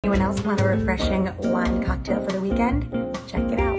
Anyone else want a refreshing wine cocktail for the weekend? Check it out.